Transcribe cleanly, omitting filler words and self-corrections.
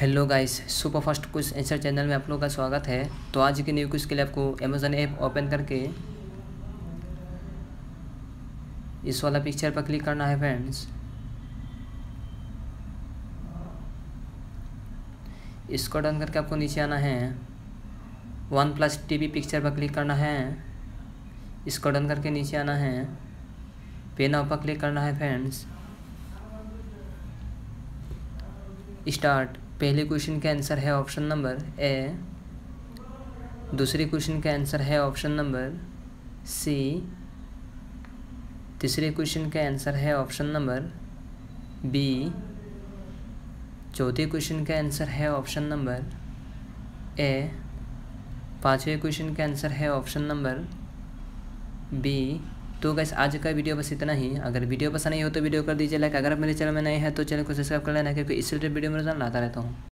Hello guys, super fast quiz answer channel में आप लोगों का स्वागत है। तो आज के न्यू क्विज के लिए आपको अमेज़न ऐप ओपन करके इस वाला पिक्चर पर क्लिक करना है फ्रेंड्स। इसको डन करके आपको नीचे आना है, वन प्लस टीवी पिक्चर पर क्लिक करना है। इसको डन करके नीचे आना है, पे नाउ पर क्लिक करना है फ्रेंड्स। स्टार्ट। पहले क्वेश्चन का आंसर है ऑप्शन नंबर ए, दूसरे क्वेश्चन का आंसर है ऑप्शन नंबर सी, तीसरे क्वेश्चन का आंसर है ऑप्शन नंबर बी, चौथे क्वेश्चन का आंसर है ऑप्शन नंबर ए, पांचवें क्वेश्चन का आंसर है ऑप्शन नंबर बी। तो गाइस आज का वीडियो बस इतना ही। अगर वीडियो पसंद नहीं हो तो वीडियो कर दीजिए लाइक। अगर आप मेरे चैनल में नए हैं तो चैनल को सब्सक्राइब कर लेना, क्योंकि इस रिलेटेड वीडियो में रोजाना लाता रहता हूँ।